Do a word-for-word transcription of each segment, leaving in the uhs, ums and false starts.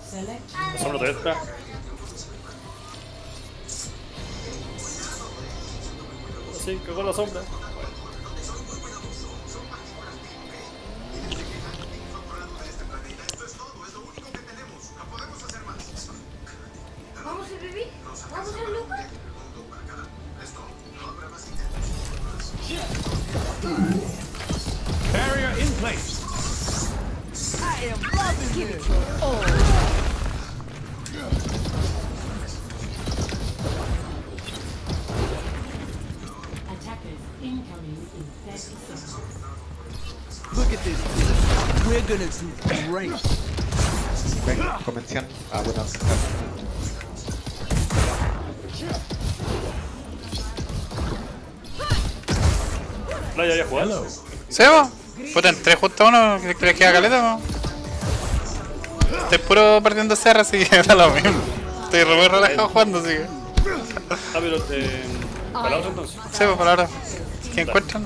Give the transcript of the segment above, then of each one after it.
La sombra todavía está. Sí, cagó la sombra. ¿Vamos a vivir? ¿Vamos a lugar? Barrier in place. I am loving this. Oh. Attackers incoming in thirty seconds. Look at this. We're gonna do great. Ven, convención. Ah, bueno. Playa ya jugado. ¿Sebo? Puta, entré justo a uno que le queda caleta, po. Estoy puro perdiendo C R, así que da lo mismo. Estoy re relajado jugando, así que. Ah, pero eh, para la otra entonces. Sebo, por ahora. ¿Qué encuentran?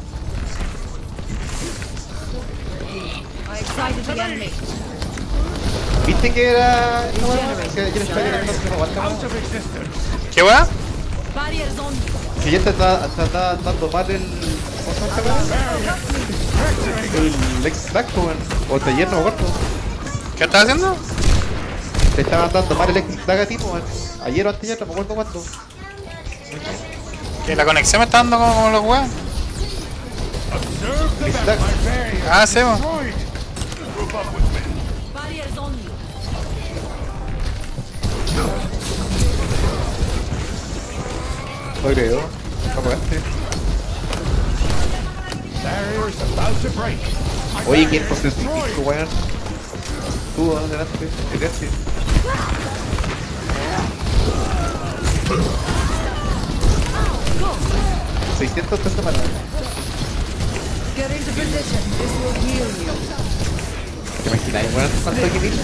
I excited the enemy. ¿Viste que era.? No, bueno, si ayer estaba llegando a aguantamos. ¿Qué weá? Barriers on. Si ya te está, está, está dando mal el. ¿Cómo se llama? El Lex Black, o taller, no me acuerdo. ¿Qué estás haciendo? Te estaban dando mal el Lex Black a ti, man. Ayer o anteayer, no me acuerdo cuándo. Que la conexión me está dando como, como los weas. Lex Black. Ah, Sebo. Barriers on you. No creo. No pagaste. Barrier's about to break. Oye, ¿quién posee el cinco, weón? Tú, adelante, adelante. seiscientos esta semana. Get into position. This will heal you. ¿Te imaginas, weón? ¿Cuánto hay que ir?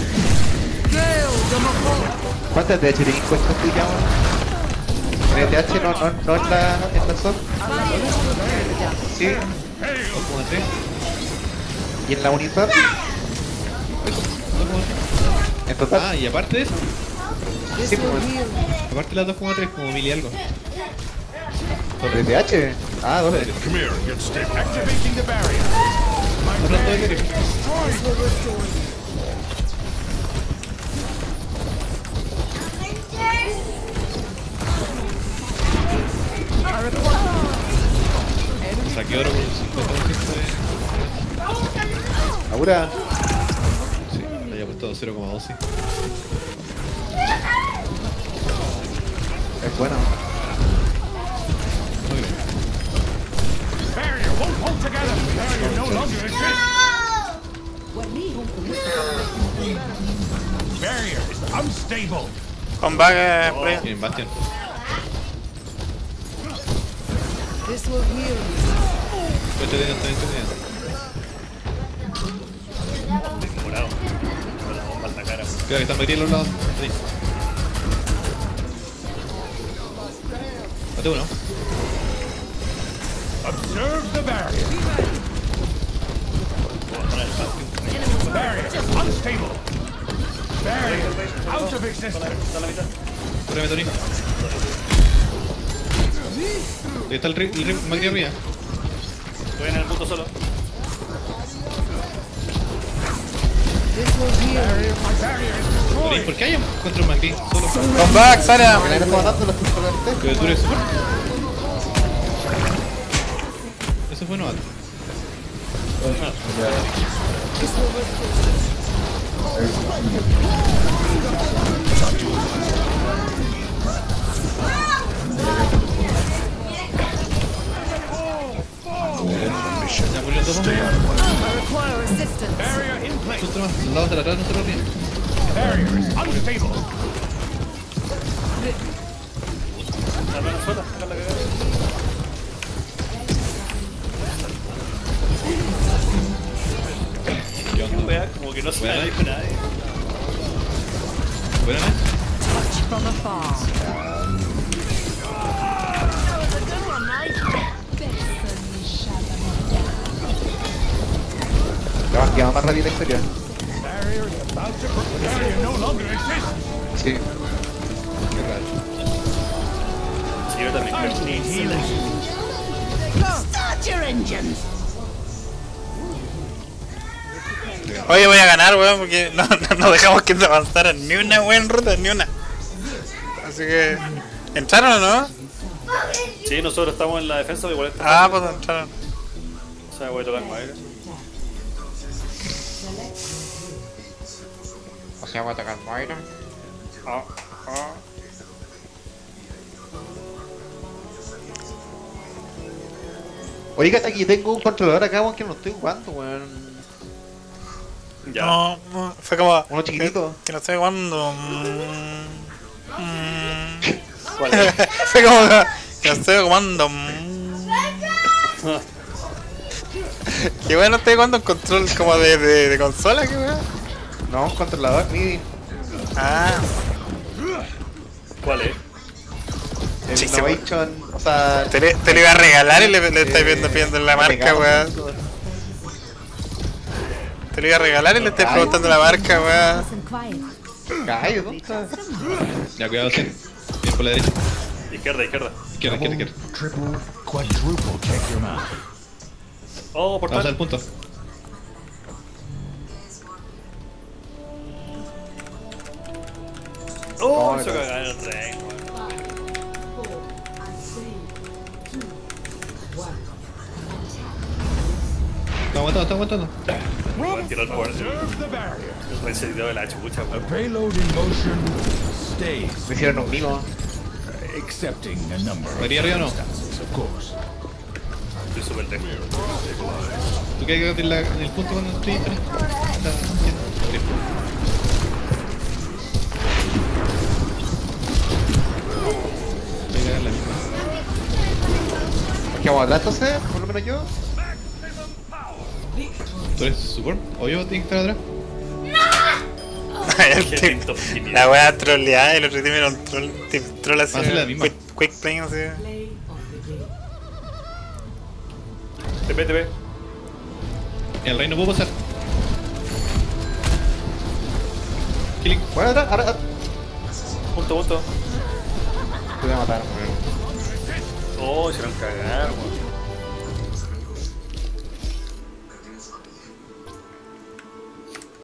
¿Cuántas D H tenéis cuentas tú ya, weón? ¿En el D H no, no, no en la, en la zona? Sí. dos coma tres. ¿Y en la unidad? En total. Ah, y aparte de eso, Sí, pues. aparte de las dos coma tres, como mil y algo. ¿De D H? Ah, dos. Come here, get stick. Activating the barrier. Hablando de querer. Saqué oro con el cincuenta por ciento de... ¿Ahora? Sí, le había puesto cero coma doce. Es bueno. No creo. Barrier won't hold together. Barrier no longer exists. Barrier is unstable. Con bug, eh, por ahí. Tienen Bastion. This will heal you. Estoy teniendo, estoy teniendo. Demorado. Con la bomba en la cara. Cuidado que están metidos los lados. Ahí. Mate uno. Observe the barrier. The barrier is unstable. Barrier out of existence. Está en la mitad. Cúrame, Tony. Ahí está el rey, el rey Macri arriba. Estoy en el punto solo. This will heal you. My barrier is Tony, destroyed. ¿por qué hay contra un Macri? Solo Con bug, Sara. ¿Me la estamos dando los puntos de que dure super. Eso fue novato. Ya murió todo. I require assistance. Barrier in place. Otro más. Soldados de la atrás no se lo ríen. Barrier is unstable. La menos sola. Deja la cagada. ¿Qué onda? Wea, como que no se Buena me night. dijo nadie. Buena noche. Touch from afar. Ya va, ya va más rápido la historia. Barrier About to break. Barrier no longer exists. Sí. Qué raro. Sí, yo también creo que sí. Start your engines. Oye, voy a ganar, weón, porque no, no, no dejamos que se avanzaran ni una weón en ruta, ni una. Así que. ¿Entraron o no? Sí, nosotros estamos en la defensa de igual. Ah, pues entraron. O sea, voy a tocar madera. O sea, voy a atacar Moira. Ah, ah. Oiga, aquí tengo un controlador acá, weón, que no estoy jugando, weón. Ya. No, no, fue como. Uno chiquitito. Que, que no estoy jugando. Mm, mm. ¿Cuál es? Fue como que no estoy jugando. Mm. Que bueno, estoy jugando un control como de, de, de consola, que weón. No, un controlador MIDI. Ah, ¿Cuál es? El Sí, se Innovation, o sea... te, le- te lo iba a regalar y le, le estáis viendo pidiendo la marca, weón. Te lo iba a regalar y le estáis preguntando la marca, weón. Listen quiet. Cayo, ¿dónde está? Ya, cuidado, sí. Bien por la derecha. Izquierda, izquierda. Izquierda, izquierda, izquierda. Triple, quadruple, check your mouth. Oh, Vamos al portal. punto. Oh, No, se no. cagaron el rey. Está aguantando, está aguantando. Voy a tirar el poder. Observe the barrier. El reinsertado de la chucha, A weón. payload in motion stays, Me hicieron un mimo. accepting a number of ¿María arriba o no? circumstances, of course. Estoy súper lejos. ¿Tú qué hay en, la, en el punto cuando estoy? Está quieto. Sí. Voy a cagar la misma. ¿Qué vamos atrás entonces? Por lo menos yo. ¿Tú eres support? ¿O yo tengo que estar atrás? Qué lindo, genial. La wea troleada, el otro día era un troll, team troll así. Va a ser la misma. Quick, quick playing así. Play of the game. T P, T P. En el rey no puedo pasar. Killing. Bueno, atrás, ahora... Punto, punto. Te voy a matar, weón. Oh, se van a cagar, weón.